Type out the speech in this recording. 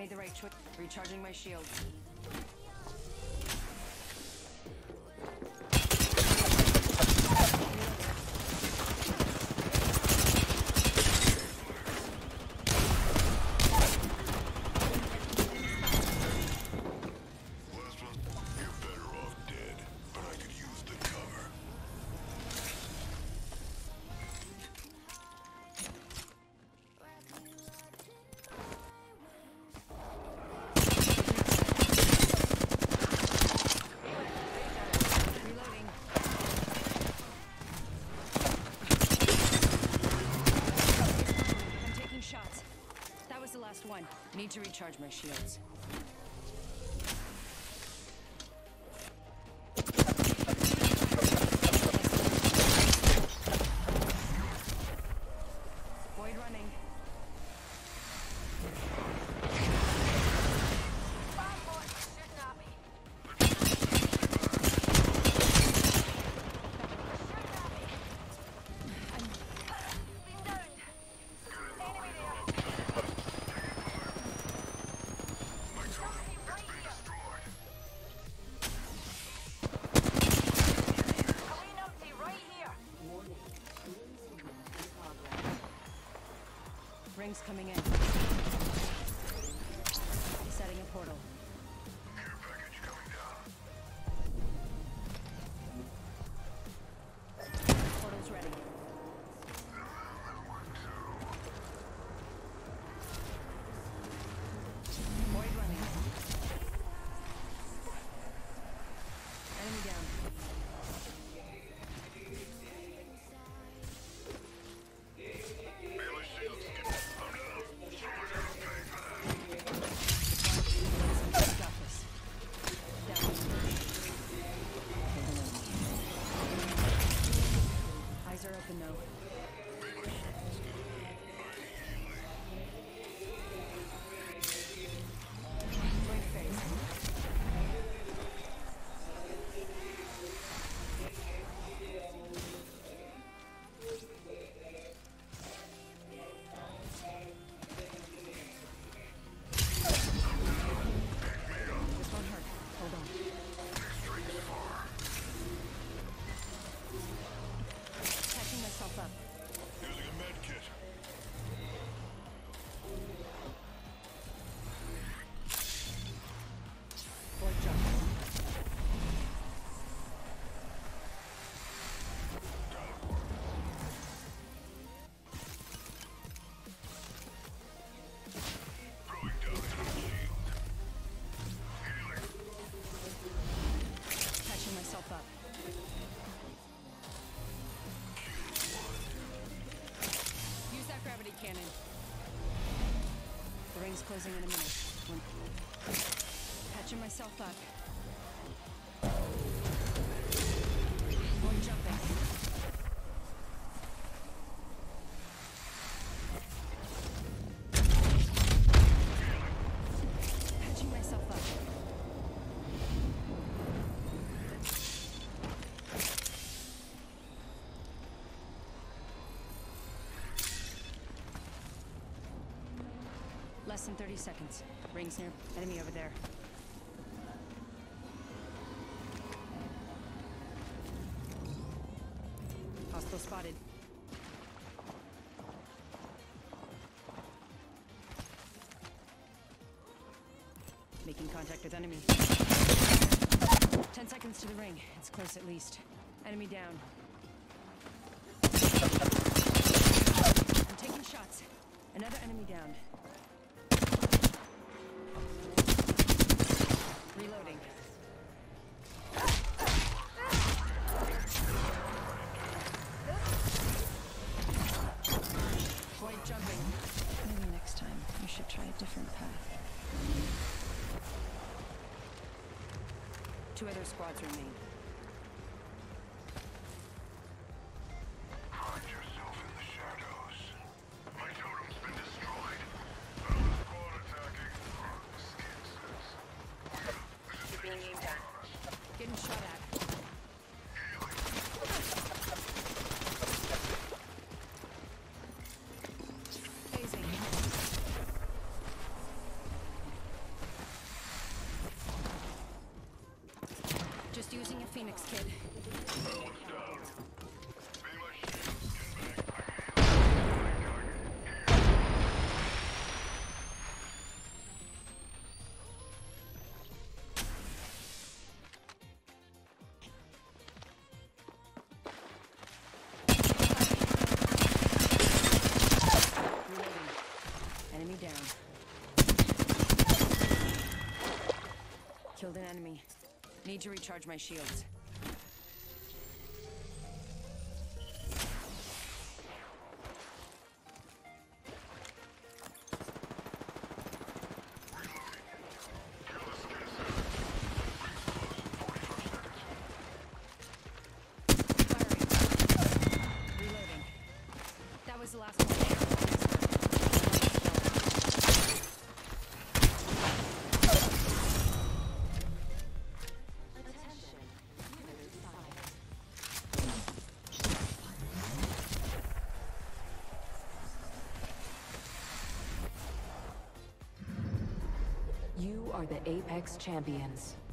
made the right choice. Recharging my shield. One. Need to recharge my shields. Void running. Rings coming in. Setting a portal. Care package coming down. Portal's ready. Void running. Enemy down. Open though. Blink phase. This won't hurt. Hold on. Catching myself up. Using a med kit. Void jump. Throwing down a shield. Healing. Catching myself up. Use that gravity cannon. The ring's closing in a minute. Catching myself up. Void jumping. Catching myself up. Less than 30 seconds. Rings near. Enemy over there. Hostile spotted. Making contact with enemy. 10 seconds to the ring. It's close at least. Enemy down. I'm taking shots. Another enemy down. Reloading. Void jumping. Maybe next time you should try a different path. 2 other squads remain. Hide yourself in the shadows. My totem's been destroyed. Another squad attacking. Skin says. You're being aimed at. Getting shot at. Phasing. Phoenix Kid. That one's down. Be my shield, skinbag. I heal. Reloading. Enemy down. Killed an enemy. Need to recharge my shields. Firing. Reloading. That was the last one. You are the Apex Champions.